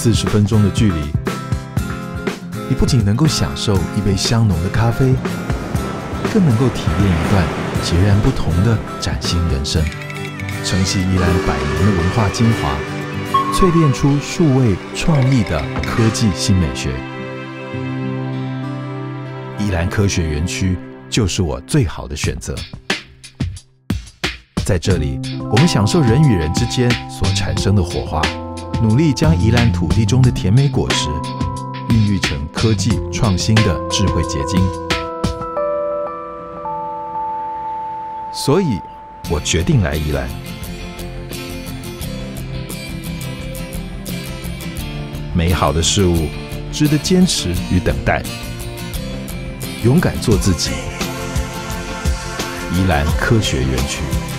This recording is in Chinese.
40分钟的距离，你不仅能够享受一杯香浓的咖啡，更能够体验一段截然不同的崭新人生，承袭宜兰100年的文化精华，淬炼出数位创意的科技新美学。宜兰科学园区就是我最好的选择。在这里，我们享受人与人之间所产生的火花，努力将宜兰土地中的甜美果实孕育成科技创新的智慧结晶。所以，我决定来宜兰。美好的事物值得坚持与等待，勇敢做自己。宜兰科学园区。